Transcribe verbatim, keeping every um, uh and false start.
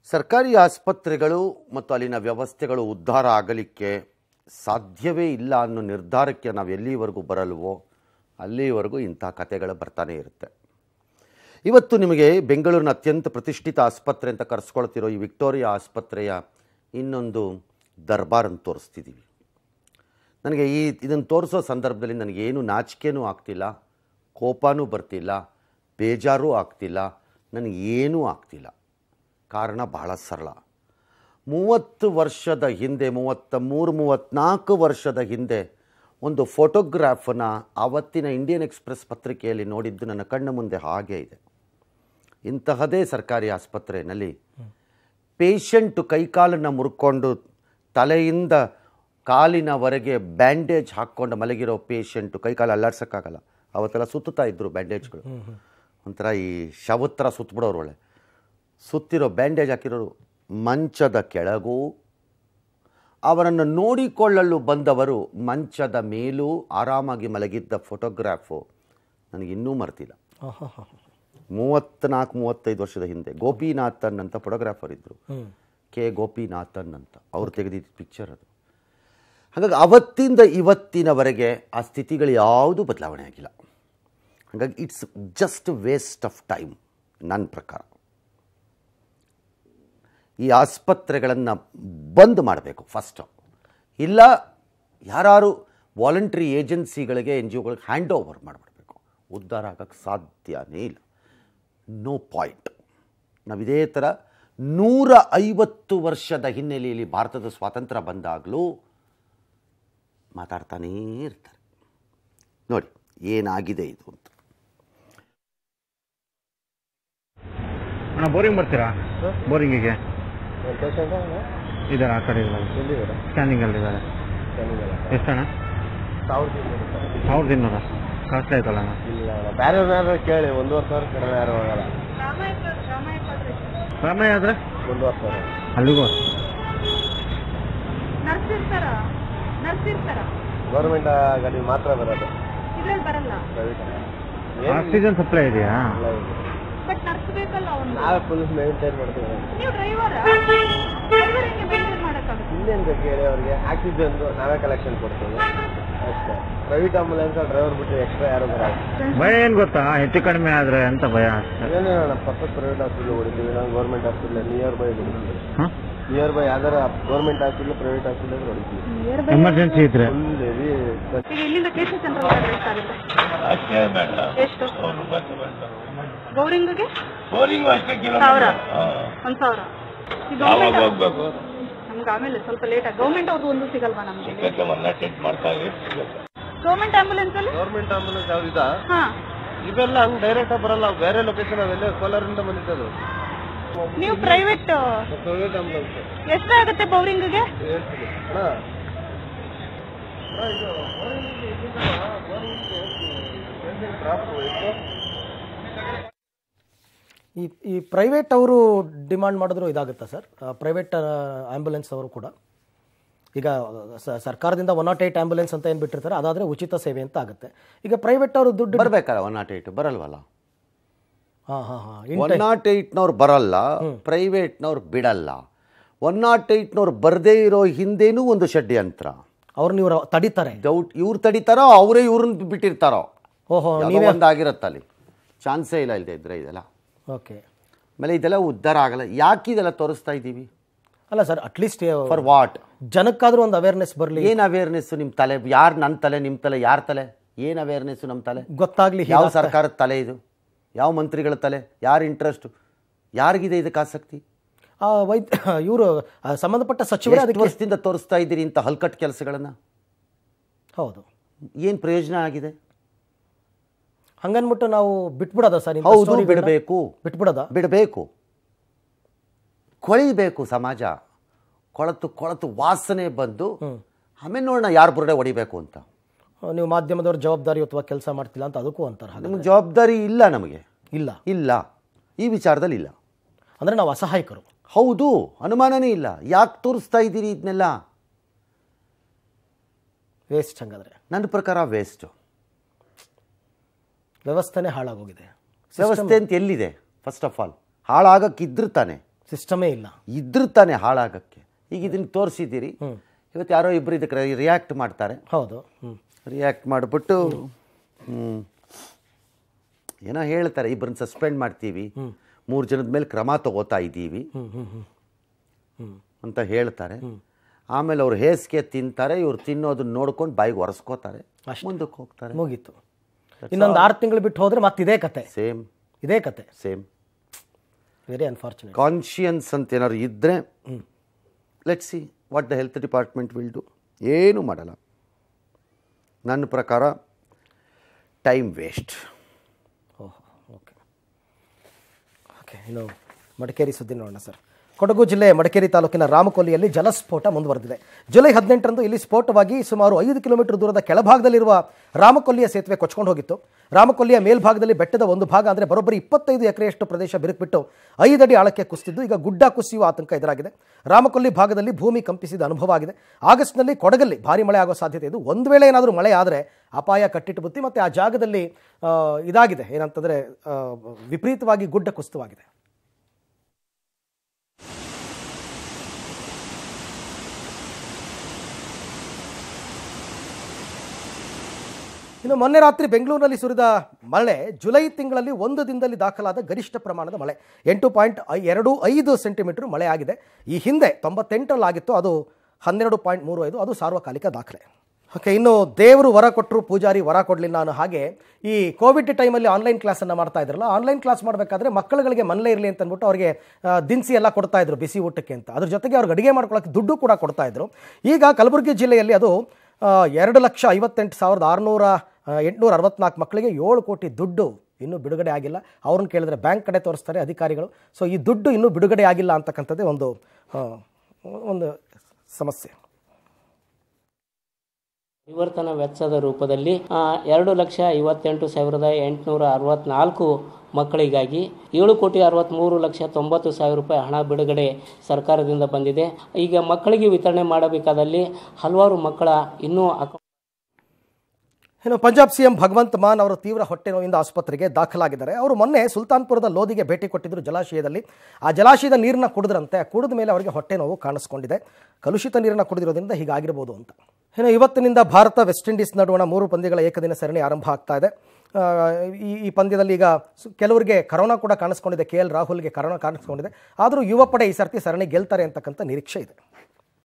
ಸರ್ಕಾರಿ ಆಸ್ಪತ್ರೆಗಳು ಮತ್ತು ಅಲ್ಲಿನ ವ್ಯವಸ್ಥೆಗಳು ಉದ್ಧಾರ ಆಗಲಿಕ್ಕೆ ಸಾಧ್ಯವೇ ಇಲ್ಲ ಅನ್ನೋ ನಿರ್ಧಾರಕ್ಕೆ ನಾವು ಎಲ್ಲಿವರೆಗೂ ಬರಲ್ವೋ ಅಲ್ಲಿವರೆಗೂ ಇಂಥ ಕಥೆಗಳು ಬರ್ತಾನೆ ಇರುತ್ತೆ. ಇವತ್ತು ನಿಮಗೆ ಬೆಂಗಳೂರಿನ ಅತ್ಯಂತ ಪ್ರತಿಷ್ಠಿತ ಆಸ್ಪತ್ರೆ ಅಂತ ಕರೆಸ್ಕೊಳ್ತಿರೋ ಈ ವಿಕ್ಟೋರಿಯಾ ಆಸ್ಪತ್ರೆಯ ಇನ್ನೊಂದು ದರ್ಬಾರನ್ನು ತೋರಿಸ್ತಿದ್ದೀವಿ. ನನಗೆ ಈ ಇದನ್ನು ತೋರಿಸೋ ಸಂದರ್ಭದಲ್ಲಿ ನನಗೇನು ನಾಚಿಕೆನೂ ಆಗ್ತಿಲ್ಲ, ಕೋಪನೂ ಬರ್ತಿಲ್ಲ, ಬೇಜಾರೂ ಆಗ್ತಿಲ್ಲ, ನನಗೇನೂ ಆಗ್ತಿಲ್ಲ. ಕಾರಣ ಬಹಳ ಸರಳ. ಮೂವತ್ತು ವರ್ಷದ ಹಿಂದೆ, ಮೂವತ್ತ ಮೂರು ಮೂವತ್ತ್ನಾಲ್ಕು ವರ್ಷದ ಹಿಂದೆ ಒಂದು ಫೋಟೋಗ್ರಾಫನ್ನು ಆವತ್ತಿನ ಇಂಡಿಯನ್ ಎಕ್ಸ್ಪ್ರೆಸ್ ಪತ್ರಿಕೆಯಲ್ಲಿ ನೋಡಿದ್ದು ನನ್ನ ಕಣ್ಣ ಮುಂದೆ ಹಾಗೇ ಇದೆ. ಇಂತಹದೇ ಸರ್ಕಾರಿ ಆಸ್ಪತ್ರೆಯಲ್ಲಿ ಪೇಷಂಟು ಕೈಕಾಲನ್ನು ಮುರ್ಕೊಂಡು ತಲೆಯಿಂದ ಕಾಲಿನವರೆಗೆ ಬ್ಯಾಂಡೇಜ್ ಹಾಕ್ಕೊಂಡು ಮಲಗಿರೋ ಪೇಷಂಟು, ಕೈಕಾಲು ಅಲ್ಲಾಡ್ಸೋಕ್ಕಾಗಲ್ಲ, ಅವತ್ತೆಲ್ಲ ಸುತ್ತುತ್ತಾ ಇದ್ದರು ಬ್ಯಾಂಡೇಜ್ಗಳು, ಒಂಥರ ಈ ಶವತ್ರ ಸುತ್ತಬಿಡೋರು, ಒಳ್ಳೆ ಸುತ್ತಿರೋ ಬ್ಯಾಂಡೇಜ್ ಹಾಕಿರೋರು ಮಂಚದ ಕೆಳಗೂ, ಅವರನ್ನು ನೋಡಿಕೊಳ್ಳಲು ಬಂದವರು ಮಂಚದ ಮೇಲೂ ಆರಾಮಾಗಿ ಮಲಗಿದ್ದ ಫೋಟೋಗ್ರಾಫು ನನಗಿನ್ನೂ ಮರ್ತಿಲ್ಲ. ಮೂವತ್ತ್ನಾಲ್ಕು ಮೂವತ್ತೈದು ವರ್ಷದ ಹಿಂದೆ ಗೋಪಿನಾಥನ್ ಅಂತ ಫೋಟೋಗ್ರಾಫರ್ ಇದ್ದರು, ಕೆ ಗೋಪಿನಾಥನ್ ಅಂತ, ಅವ್ರು ತೆಗೆದಿದ್ದ ಪಿಕ್ಚರ್ ಅದು. ಹಾಗಾಗಿ ಅವತ್ತಿಂದ ಇವತ್ತಿನವರೆಗೆ ಆ ಸ್ಥಿತಿಗಳು ಯಾವುದೂ ಬದಲಾವಣೆ ಆಗಿಲ್ಲ. ಹಾಗಾಗಿ it's just waste of time ನನ್ನ ಪ್ರಕಾರ. ಈ ಆಸ್ಪತ್ರೆಗಳನ್ನು ಬಂದ್ ಮಾಡಬೇಕು ಫಸ್ಟು, ಇಲ್ಲ ಯಾರು ವಾಲಂಟ್ರಿ ಏಜೆನ್ಸಿಗಳಿಗೆ, ಎನ್ ಜಿ ಒಗಳಿಗೆ ಹ್ಯಾಂಡ್ ಓವರ್ ಮಾಡಿಬಿಡ್ಬೇಕು. ಉದ್ಧಾರ ಆಗೋಕ್ಕೆ ಸಾಧ್ಯನೇ ಇಲ್ಲ. No point. ನಾವು ಇದೇ ಥರ ನೂರ ಐವತ್ತು ವರ್ಷದ ಹಿನ್ನೆಲೆಯಲ್ಲಿ ಭಾರತದ ಸ್ವಾತಂತ್ರ್ಯ ಬಂದಾಗಲೂ ಮಾತಾಡ್ತಾನೇ ಇರ್ತಾರೆ. ನೋಡಿ ಏನಾಗಿದೆ ಇದು ಅಂತ. ಅಣ್ಣ ಬೋರಿಂಗ್ ಬರ್ತೀರಾ? ಬೋರಿಂಗಿಗೆ ಇದ್ದಾರೆ, ಆ ಕಡೆ ಸ್ಕ್ಯಾನಿಂಗ್ ಅಲ್ಲಿ ಇದ್ದಾರೆ. ಎಷ್ಟಣ್ಣ? ಸಾವಿರದ ಇನ್ನೂರ ಕಾಸ್ಟ್ ಆಯ್ತಲ್ಲ ಅಣ್ಣ? ಬೇರೆ ಕೇಳಿ, ಒಂದೂವರೆ ಸಾವಿರ ಕಡಿಮೆ ಯಾರು ಹೋಗಲ್ಲ. ರಾಮಯ್ಯ ಆದ್ರೆ ಒಂದೂವರೆ ಸಾವಿರ ಅಲ್ಲಿಗೂ ಗೌರ್ಮೆಂಟ್ ಗಾಡಿ ಮಾತ್ರ ಬರೋದು, ಆಕ್ಸಿಜನ್ ಸಪ್ಲೈ ಇದೆಯಾ? ನಾವೇ ಫುಲ್ ಮೇಂಟೈನ್ ಮಾಡ್ತೀವಿ. ಇನ್ನೇನು ಬೇಕು ಹೇಳಿ ಅವ್ರಿಗೆ? ಆಕ್ಸಿಜನ್ ನಾವೇ ಕಲೆಕ್ಷನ್ ಕೊಡ್ತೀವಿ ಅಷ್ಟೇ. ಪ್ರೈವೇಟ್ ಆಂಬುಲೆನ್ಸ್ ಡ್ರೈವರ್ ಬಿಟ್ಟು ಎಕ್ಸ್ಟ್ರಾ ಯಾರು ಬರಲ್ಲ. ಭಯ ಏನು ಗೊತ್ತಾ, ಹೆಚ್ಚು ಕಡಿಮೆ ಆದರೆ ಅಂತ ಭಯ. ಅದೇನೇ ನಮ್ಮ ಪಕ್ಕದ ಪ್ರೈವೇಟ್ ಹಾಸ್ಪಿಟಲ್ ಹೊಡಿತೀವಿ, ನಾವು ಗೌರ್ಮೆಂಟ್ ಹಾಸ್ಪಿಟಲ್ ನಿಯರ್ ಬೈ ಹೊಡಿತೀವಿ. ನಿಯರ್ ಬೈ ಯಾವ್ದಾರ ಗೌರ್ಮೆಂಟ್ ಹಾಸ್ಪಿಟಲ್ ಪ್ರೈವೇಟ್ ಹಾಸ್ಪಿಟಲ್ ಹೊಡಿತೀವಿ. ಎಮರ್ಜೆನ್ಸಿ ಇದ್ರೆ ಬೋರಿಂಗ್ಗೆ ಬೋರಿಂಗ್ ಅಷ್ಟೇ ಸಾವಿರ ಒಂದು ಸಾವಿರ ಹೋಗ್ಬೇಕು. ನಮ್ಗೆ ಆಮೇಲೆ ಸ್ವಲ್ಪ ಲೇಟ್ ಆಗಿ ಗೌರ್ಮೆಂಟ್ ಅವ್ರದ್ದು ಒಂದು ಸಿಗಲ್ವಾ ನಮ್ಗೆ? ಗೌರ್ಮೆಂಟ್ ಆಂಬುಲೆನ್ಸ್ ಅಲ್ಲಿ ಗೌರ್ಮೆಂಟ್ ಆಂಬುಲೆನ್ಸ್ ಯಾವ್ದಿದ? ಹಾ, ಇವೆಲ್ಲ ಹಂಗ್ ಡೈರೆಕ್ಟ್ ಆಗಿ ಬರಲ್ಲ, ಬೇರೆ ಲೊಕೇಶನ್ ಅವೆಲ್ಲ ಕೋಲಾರಿಂದ ಬಂದಿದ್ದದು. ನೀವು ಪ್ರೈವೇಟ್ ಪ್ರೈವೇಟ್ ಆಂಬುಲೆನ್ಸ್ ಎಷ್ಟಾಗುತ್ತೆ ಬೋರಿಂಗ್ಗೆ? ಈ ಈ ಪ್ರೈವೇಟ್ ಅವರು ಡಿಮಾಂಡ್ ಮಾಡಿದ್ರು ಇದಾಗುತ್ತಾ ಸರ್? ಪ್ರೈವೇಟ್ ಆ್ಯಂಬುಲೆನ್ಸ್ ಅವರು ಕೂಡ ಈಗ ಸರ್ಕಾರದಿಂದ ಒನ್ ನಾಟ್ ಏಯ್ಟ್ ಆ್ಯಂಬುಲೆನ್ಸ್ ಅಂತ ಏನು ಬಿಟ್ಟಿರ್ತಾರೆ, ಅದಾದರೆ ಉಚಿತ ಸೇವೆ ಅಂತ ಆಗುತ್ತೆ. ಈಗ ಪ್ರೈವೇಟ್ ಅವರು ದುಡ್ಡು ಬರಬೇಕಲ್ಲ, ಒನ್ ನಾಟ್ ಏಯ್ಟ್ ಬರಲ್ವಲ್ಲ. ಹಾಂ ಹಾಂ ಹಾಂ ಒನ್ ನಾಟ್ ಏಯ್ಟ್ನವ್ರು ಬರಲ್ಲ, ಪ್ರೈವೇಟ್ನವ್ರು ಬಿಡಲ್ಲ. ಒನ್ ನಾಟ್ ಏಯ್ಟ್ನವ್ರು ಬರದೇ ಇರೋ ಹಿಂದೇನೂ ಒಂದು ಷಡ್ಯಂತ್ರ. ಅವ್ರನ್ನ ಇವರು ತಡಿತಾರೆ. ಡೌಟ್ ಇವ್ರು ತಡಿತಾರೋ ಅವರೇ ಇವ್ರನ್ನ ಬಿಟ್ಟಿರ್ತಾರೋ? ಓಹೋ, ನೀವೇ ಒಂದಾಗಿರತ್ತೆ ಅಲ್ಲಿ, ಚಾನ್ಸೇ ಇಲ್ಲ ಇಲ್ಲದೆ ಇದ್ರೆ ಇದೆಲ್ಲ. ಓಕೆ, ಆಮೇಲೆ ಇದೆಲ್ಲ ಉದ್ಧಾರ ಆಗಲ್ಲ. ಯಾಕೆ ಇದೆಲ್ಲ ತೋರಿಸ್ತಾ ಇದ್ದೀವಿ? ಅಲ್ಲ ಸರ್, ಅಟ್ಲೀಸ್ಟ್ ಫಾರ್ ವಾಟ್? ಜನಕ್ಕಾದ್ರೂ ಒಂದು ಅವೇರ್ನೆಸ್ ಬರಲಿ. ಏನು ಅವೇರ್ನೆಸ್ಸು? ನಿಮ್ಮ ತಲೆ ಯಾರು? ನನ್ನ ತಲೆ, ನಿಮ್ಮ ತಲೆ, ಯಾರ ತಲೆ? ಏನು ಅವೇರ್ನೆಸ್ಸು ನಮ್ಮ ತಲೆ? ಗೊತ್ತಾಗ್ಲಿ. ಯಾವ ಸರ್ಕಾರದ ತಲೆ ಇದು? ಯಾವ ಮಂತ್ರಿಗಳ ತಲೆ? ಯಾರ ಇಂಟ್ರೆಸ್ಟು? ಯಾರಿಗಿದೆ ಇದಕ್ಕೆ ಆಸಕ್ತಿ? ವೈದ್ಯ ಇವರು ಸಂಬಂಧಪಟ್ಟ ಸಚಿವರು ಅದಕ್ಕೆ ವರ್ಷದಿಂದ ತೋರಿಸ್ತಾ ಇದ್ದೀರಿ ಇಂಥ ಹಲ್ಕಟ್ಟು ಕೆಲಸಗಳನ್ನು. ಹೌದು, ಏನು ಪ್ರಯೋಜನ ಆಗಿದೆ? ಹಂಗನ್ಬಿಟ್ಟು ನಾವು ಬಿಟ್ಬಿಡೋದ ಸರ್? ಹೌದು, ಬಿಡಬೇಕು. ಬಿಟ್ಬಿಡೋದ? ಬಿಡಬೇಕು. ಕೊಳಿಬೇಕು ಸಮಾಜ. ಕೊಳತು ಕೊಳತು ವಾಸನೆ ಬಂದು ಆಮೇಲೆ ನೋಡೋಣ ಯಾರು ಬುರುಡೆ ಹೊಡಿಬೇಕು ಅಂತ. ನೀವು ಮಾಧ್ಯಮದವ್ರ ಜವಾಬ್ದಾರಿಯುತವಾಗಿ ಕೆಲಸ ಮಾಡ್ತಿಲ್ಲ ಅಂತ ಅದಕ್ಕೂ ಅಂತಾರೆ. ನಮಗೆ ಜವಾಬ್ದಾರಿ ಇಲ್ಲ, ನಮಗೆ ಇಲ್ಲ ಇಲ್ಲ ಈ ವಿಚಾರದಲ್ಲಿ ಇಲ್ಲ. ಅಂದರೆ ನಾವು ಅಸಹಾಯಕರು. ಹೌದು, ಅನುಮಾನನೇ ಇಲ್ಲ. ಯಾಕೆ ತೋರಿಸ್ತಾ ಇದ್ದೀರಿ ಇದನ್ನೆಲ್ಲ? ವೇಸ್ಟ್. ಹಂಗಾದ್ರೆ ನನ್ನ ಪ್ರಕಾರ ವೇಸ್ಟು. ವ್ಯವಸ್ಥೆನೇ ಹಾಳಾಗೋಗಿದೆ. ವ್ಯವಸ್ಥೆ ಅಂತ ಎಲ್ಲಿದೆ? ಫಸ್ಟ್ ಆಫ್ ಆಲ್ ಹಾಳಾಗಕ್ಕಿದ್ರು ತಾನೆ. ಸಿಸ್ಟಮೇ ಇಲ್ಲ, ಇದ್ರ ತಾನೇ ಹಾಳಾಗಕ್ಕೆ. ಈಗ ಇದನ್ನು ತೋರಿಸಿದ್ದೀರಿ, ಇವತ್ತು ಯಾರೋ ಇಬ್ಬರು ಇದಕ್ಕೆ ರಿಯಾಕ್ಟ್ ಮಾಡ್ತಾರೆ. ಹೌದು. ಹ್ಞೂ ರಿಯಾಕ್ಟ್ ಮಾಡಿಬಿಟ್ಟು ಏನೋ ಹೇಳ್ತಾರೆ, ಇಬ್ಬರನ್ನ ಸಸ್ಪೆಂಡ್ ಮಾಡ್ತೀವಿ, ಮೂರು ಜನದ ಮೇಲೆ ಕ್ರಮ ತಗೋತಾ ಇದ್ದೀವಿ ಅಂತ ಹೇಳ್ತಾರೆ. ಆಮೇಲೆ ಅವ್ರು ಹೇಸಿಗೆ ತಿಂತಾರೆ, ಇವ್ರು ತಿನ್ನೋದನ್ನ ನೋಡ್ಕೊಂಡು ಬಾಯಿಗೆ ಒರೆಸ್ಕೋತಾರೆ, ಮುಂದಕ್ಕೆ ಹೋಗ್ತಾರೆ, ಮುಗೀತು. ಇನ್ನೊಂದು ಆರು ತಿಂಗಳು ಬಿಟ್ಟು ಹೋದರೆ ಮತ್ತೆ ಇದೇ ಕತೆ, ಸೇಮ್ ಇದೇ ಕತೆ. Same very unfortunate. ಕಾನ್ಷಿಯನ್ಸ್ ಅಂತ ಏನಾದ್ರು ಇದ್ದರೆ let's see what the health department will do. ಏನೂ ಮಾಡಲ್ಲ ನನ್ನ ಪ್ರಕಾರ, time waste. Oh okay okay ಇನ್ನು ಮಡಿಕೇರಿ ಸುದ್ದಿ ನೋಡೋಣ ಸರ್. ಕೊಡಗು ಜಿಲ್ಲೆ ಮಡಿಕೇರಿ ತಾಲೂಕಿನ ರಾಮಕೊಲ್ಲಿಯಲ್ಲಿ ಜಲಸ್ಫೋಟ ಮುಂದುವರೆದಿದೆ. ಜುಲೈ ಹದಿನೆಂಟರಂದು ಇಲ್ಲಿ ಸ್ಫೋಟವಾಗಿ ಸುಮಾರು ಐದು ಕಿಲೋಮೀಟರ್ ದೂರದ ಕೆಳಭಾಗದಲ್ಲಿರುವ ರಾಮಕೊಲ್ಲಿಯ ಸೇತುವೆ ಕೊಚ್ಕೊಂಡು ಹೋಗಿತ್ತು. ರಾಮಕೊಲ್ಲಿಯ ಮೇಲ್ಭಾಗದಲ್ಲಿ ಬೆಟ್ಟದ ಒಂದು ಭಾಗ ಅಂದರೆ ಬರೋಬ್ಬರಿ ಇಪ್ಪತ್ತೈದು ಎಕರೆಯಷ್ಟು ಪ್ರದೇಶ ಬಿರುಕುಬಿಟ್ಟು ಐದಡಿ ಆಳಕ್ಕೆ ಕುಸಿದಿದ್ದು ಈಗ ಗುಡ್ಡ ಕುಸಿಯುವ ಆತಂಕ ಎದುರಾಗಿದೆ. ರಾಮಕೊಲ್ಲಿ ಭಾಗದಲ್ಲಿ ಭೂಮಿ ಕಂಪಿಸಿದ ಅನುಭವ ಆಗಿದೆ. ಆಗಸ್ಟ್ನಲ್ಲಿ ಕೊಡಗಲ್ಲಿ ಭಾರಿ ಮಳೆ ಆಗೋ ಸಾಧ್ಯತೆ ಇದೆ. ಒಂದು ವೇಳೆ ಏನಾದರೂ ಮಳೆ ಆದರೆ ಅಪಾಯ ಕಟ್ಟಿಟ್ಟು ಬುತ್ತಿ. ಮತ್ತು ಆ ಜಾಗದಲ್ಲಿ ಇದಾಗಿದೆ, ಏನಂತಂದರೆ ವಿಪರೀತವಾಗಿ ಗುಡ್ಡ ಕುಸಿತವಾಗಿದೆ. ಇನ್ನು ಮೊನ್ನೆ ರಾತ್ರಿ ಬೆಂಗಳೂರಿನಲ್ಲಿ ಸುರಿದ ಮಳೆ ಜುಲೈ ತಿಂಗಳಲ್ಲಿ ಒಂದು ದಿನದಲ್ಲಿ ದಾಖಲಾದ ಗರಿಷ್ಠ ಪ್ರಮಾಣದ ಮಳೆ ಎಂಟು ಪಾಯಿಂಟ್ ಎರಡು ಐದು ಸೆಂಟಿಮೀಟರ್ ಮಳೆ ಆಗಿದೆ. ಈ ಹಿಂದೆ ತೊಂಬತ್ತೆಂಟರಲ್ಲಿ ಆಗಿತ್ತು, ಅದು ಹನ್ನೆರಡು ಪಾಯಿಂಟ್ ಮೂರು ಐದು, ಅದು ಸಾರ್ವಕಾಲಿಕ ದಾಖಲೆ. ಓಕೆ, ಇನ್ನು ದೇವರು ವರ ಕೊಟ್ಟರು ಪೂಜಾರಿ ವರ ಕೊಡಲಿಲ್ಲ ಅನ್ನೋ ಹಾಗೆ ಈ ಕೋವಿಡ್ ಟೈಮಲ್ಲಿ ಆನ್ಲೈನ್ ಕ್ಲಾಸನ್ನು ಮಾಡ್ತಾ ಇದ್ರಲ್ಲ, ಆನ್ಲೈನ್ ಕ್ಲಾಸ್ ಮಾಡಬೇಕಾದ್ರೆ ಮಕ್ಕಳುಗಳಿಗೆ ಮನೇಲೇ ಇರಲಿ ಅಂತ ಅಂದ್ಬಿಟ್ಟು ಅವ್ರಿಗೆ ದಿನಸಿ ಎಲ್ಲ ಕೊಡ್ತಾ ಇದ್ರು ಬಿಸಿ ಊಟಕ್ಕೆ ಅಂತ. ಅದ್ರ ಜೊತೆಗೆ ಅವ್ರಿಗೆ ಅಡುಗೆ ಮಾಡ್ಕೊಳ್ಳೋಕ್ಕೆ ದುಡ್ಡು ಕೂಡ ಕೊಡ್ತಾ ಇದ್ರು. ಈಗ ಕಲಬುರಗಿ ಜಿಲ್ಲೆಯಲ್ಲಿ ಅದು ಎರಡು ಲಕ್ಷ ಐವತ್ತೆಂಟು ಸಾವಿರದ ಆರುನೂರ ಎಂಟುನೂರ ಅರವತ್ನಾಲ್ಕು ಮಕ್ಕಳಿಗೆ ಏಳು ಕೋಟಿ ದುಡ್ಡು ಇನ್ನೂ ಬಿಡುಗಡೆ ಆಗಿಲ್ಲ. ಅವ್ರನ್ನ ಕೇಳಿದ್ರೆ ಬ್ಯಾಂಕ್ ಕಡೆ ತೋರಿಸ್ತಾರೆ ಅಧಿಕಾರಿಗಳು. ಸೊ ಈ ದುಡ್ಡು ಇನ್ನೂ ಬಿಡುಗಡೆ ಆಗಿಲ್ಲ ಅಂತಕ್ಕಂಥದ್ದೇ ಒಂದು ಒಂದು ಸಮಸ್ಯೆ. ಪರಿವರ್ತನಾ ವೆಚ್ಚದ ರೂಪದಲ್ಲಿ ಎರಡು ಲಕ್ಷ ಐವತ್ತೆಂಟು ಸಾವಿರದ ಎಂಟುನೂರ ಅರವತ್ನಾಲ್ಕು ಮಕ್ಕಳಿಗಾಗಿ ಏಳು ಕೋಟಿ ಅರವತ್ತ್ಮೂರು ಲಕ್ಷ ತೊಂಬತ್ತು ಸಾವಿರ ರೂಪಾಯಿ ಹಣ ಬಿಡುಗಡೆ ಸರ್ಕಾರದಿಂದ ಬಂದಿದೆ. ಈಗ ಮಕ್ಕಳಿಗೆ ವಿತರಣೆ ಮಾಡಬೇಕಾದಲ್ಲಿ ಹಲವಾರು ಮಕ್ಕಳ ಇನ್ನೂ ಅಕೌಂಟ್. ಇನ್ನು ಪಂಜಾಬ್ ಸಿಎಂ ಭಗವಂತ್ ಮಾನ್ ಅವರು ತೀವ್ರ ಹೊಟ್ಟೆ ನೋವಿಂದ ಆಸ್ಪತ್ರೆಗೆ ದಾಖಲಾಗಿದ್ದಾರೆ. ಅವರು ಮೊನ್ನೆ ಸುಲ್ತಾನ್ಪುರದ ಲೋದಿಗೆ ಭೇಟಿ ಕೊಟ್ಟಿದ್ದರು ಜಲಾಶಯದಲ್ಲಿ. ಆ ಜಲಾಶಯದ ನೀರನ್ನ ಕುಡಿದ್ರಂತೆ. ಕುಡಿದ ಮೇಲೆ ಅವರಿಗೆ ಹೊಟ್ಟೆ ನೋವು ಕಾಣಿಸ್ಕೊಂಡಿದೆ. ಕಲುಷಿತ ನೀರನ್ನು ಕುಡಿದಿರೋದ್ರಿಂದ ಹೀಗಾಗಿರ್ಬೋದು ಅಂತ. ಇನ್ನು ಇವತ್ತಿನಿಂದ ಭಾರತ ವೆಸ್ಟ್ ಇಂಡೀಸ್ ನಡುವಣ ಮೂರು ಪಂದ್ಯಗಳ ಏಕದಿನ ಸರಣಿ ಆರಂಭ ಆಗ್ತಾ ಇದೆ. ಈ ಈ ಪಂದ್ಯದಲ್ಲಿ ಈಗ ಕೆಲವರಿಗೆ ಕರೋನಾ ಕೂಡ ಕಾಣಿಸ್ಕೊಂಡಿದೆ. ಕೆ ಎಲ್ ರಾಹುಲ್ಗೆ ಕರೋನಾ ಕಾಣಿಸ್ಕೊಂಡಿದೆ. ಆದರೂ ಯುವ ಪಡೆ ಈ ಸರ್ತಿ ಸರಣಿ ಗೆಲ್ತಾರೆ ಅಂತಕ್ಕಂಥ ನಿರೀಕ್ಷೆ ಇದೆ.